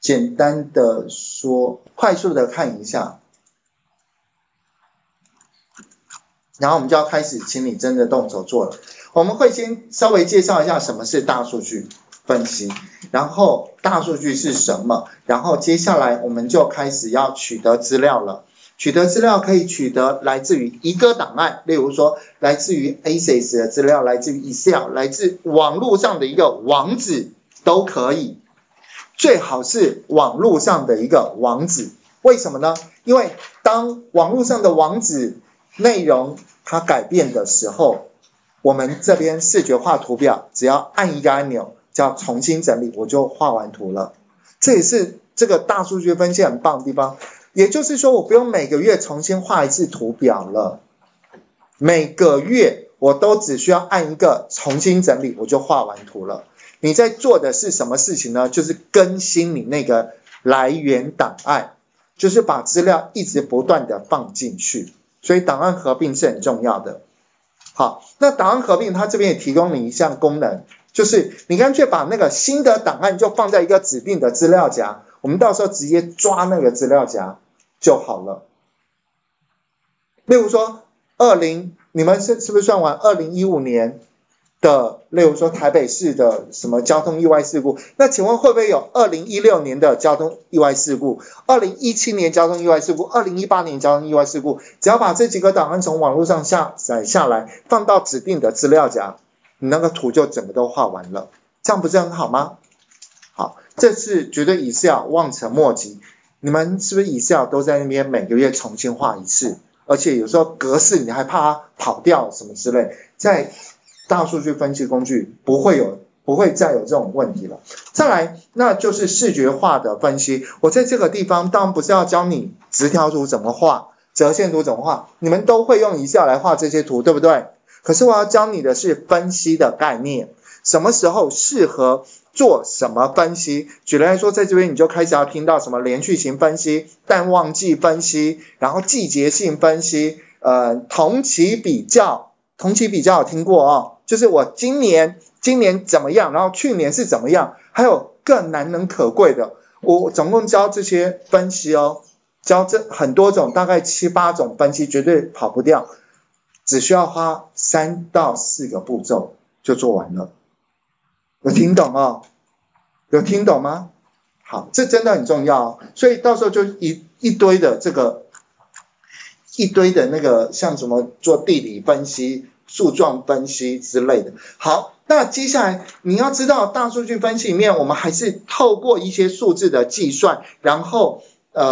简单的说，快速的看一下，然后我们就要开始请你真的动手做了。我们会先稍微介绍一下什么是大数据分析，然后大数据是什么，然后接下来我们就开始要取得资料了。取得资料可以取得来自于一个档案，例如说来自于 Access 的资料，来自于 Excel， 来自网络上的一个网址都可以，最好是网络上的一个网址。为什么呢？因为当网络上的网址内容它改变的时候，我们这边视觉化图表只要按一个按钮叫重新整理，我就画完图了。这也是这个大数据分析很棒的地方。也就是说，我不用每个月重新画一次图表了，每个月我都只需要按一个重新整理，我就画完图了。你在做的是什么事情呢？就是更新你那个来源档案，就是把资料一直不断的放进去，所以档案合并是很重要的。好，那档案合并它这边也提供你一项功能，就是你干脆把那个新的档案就放在一个指定的资料夹，我们到时候直接抓那个资料夹就好了。例如说你们是不是算完2015年的，例如说台北市的什么交通意外事故，那请问会不会有2016年的交通意外事故，2017年交通意外事故，2018年交通意外事故，只要把这几个档案从网络上下载下来，放到指定的资料夹，你那个图就整个都画完了，这样不是很好吗？好，这次绝对Excel望尘莫及。你们是不是Excel都在那边每个月重新画一次，而且有时候格式你还怕它跑掉什么之类，在大数据分析工具不会再有这种问题了。再来，那就是视觉化的分析。我在这个地方当然不是要教你直条图怎么画，折线图怎么画，你们都会用Excel来画这些图，对不对？可是我要教你的是分析的概念，什么时候适合做什么分析。举例来说，在这边你就开始要听到什么连续型分析、淡旺季分析，然后季节性分析，同期比较有听过哦，就是我今年怎么样，然后去年是怎么样，还有更难能可贵的，我总共教这些分析哦，教这很多种，大概7、8种分析，绝对跑不掉，只需要花3到4个步骤就做完了。有听懂哦？有听懂吗？好，这真的很重要哦。所以到时候就一堆的那个像什么做地理分析、树状分析之类的。好，那接下来你要知道大数据分析里面，我们还是透过一些数字的计算，然后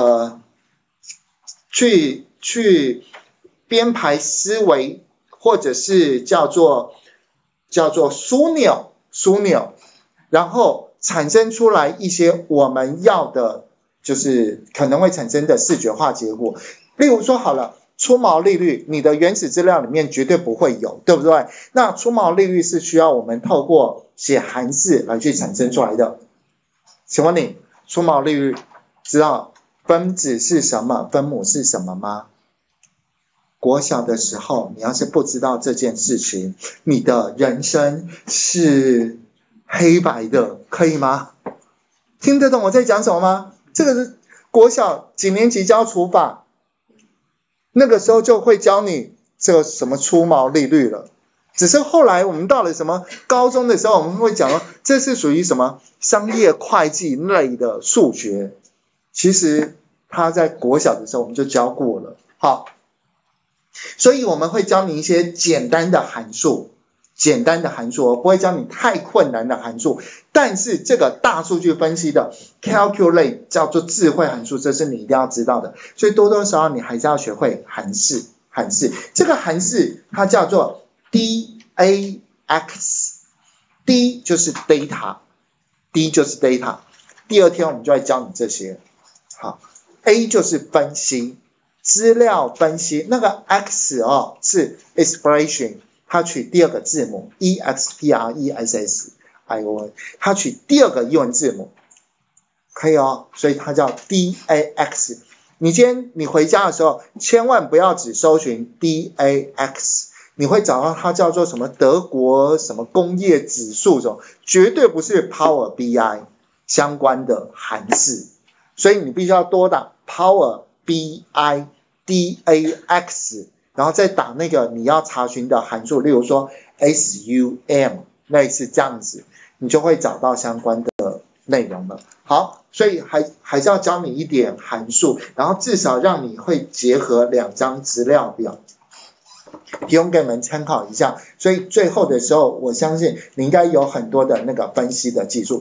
去编排思维，或者是叫做枢纽，然后产生出来一些我们要的，就是可能会产生的视觉化结果。例如说好了，出毛利率，你的原始资料里面绝对不会有，对不对？那出毛利率是需要我们透过写函式来去产生出来的。请问你出毛利率知道分子是什么，分母是什么吗？国小的时候，你要是不知道这件事情，你的人生是黑白的，可以吗？听得懂我在讲什么吗？这个是国小几年级教除法，那个时候就会教你这个什么出毛利率了。只是后来我们到了什么高中的时候，我们会讲说这是属于什么商业会计类的数学。其实他在国小的时候我们就教过了。好，所以我们会教你一些简单的函数，我不会教你太困难的函数。但是这个大数据分析的 calculate 叫做智慧函数，这是你一定要知道的。所以多多少少你还是要学会函式。这个函式它叫做 DAX， D 就是 data， 第二天我们就会教你这些。好 ，A 就是分析，资料分析，那个 X 是 expression， 它取第二个字母 EXPRESSION， 它取第二个英文字母，可以哦，所以它叫 DAX。你今天你回家的时候，千万不要只搜寻 DAX， 你会找到它叫做什么德国什么工业指数这种，绝对不是 Power BI， 相关的函式，所以你必须要多打 Power BI DAX， 然后再打那个你要查询的函数，例如说 SUM， 类似这样子，你就会找到相关的内容了。好，所以还是要教你一点函数，然后至少让你会结合2张资料表，提供给你们参考一下。所以最后的时候，我相信你应该有很多的那个分析的技术。